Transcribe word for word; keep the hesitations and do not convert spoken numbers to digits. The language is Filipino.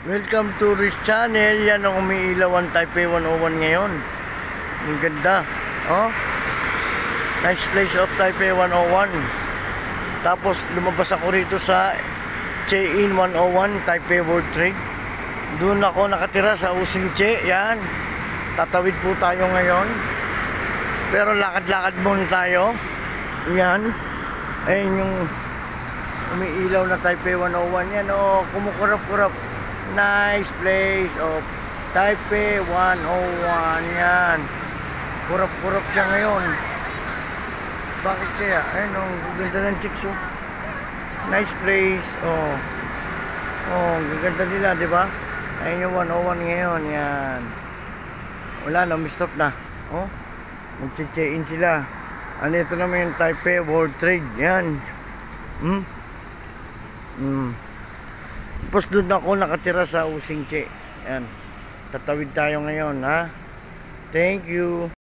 Welcome to Riz Channel. Yan ang umiilaw ang Taipei one oh one ngayon. Ang ganda. Oh. Nice place of Taipei one oh one. Tapos lumabas ako rito sa Che-in one oh one, Taipei World Trade. Doon ako nakatira sa Using Che. Yan. Tatawid po tayo ngayon. Pero lakad-lakad muna tayo. Yan. Ayun yung umiilaw na Taipei one oh one. Yan oh, kumukurap-kurap. Nice place of Taipei one oh one. Yan. Kurap-kurap siya ngayon. Bakit kaya? Ayun oh, ganda ng chicks oh. Nice place. Oh. Oh, ganda nila, di ba? Ayun yung one oh one ngayon. Yan. Wala na, mistop na. Oh. Magche-check-in sila. Ano ito naman yung Taipei World Trade. Yan. Hmm. Hmm. Tapos doon ako nakatira sa Using Che. Yan. Tatawid tayo ngayon, ha? Thank you.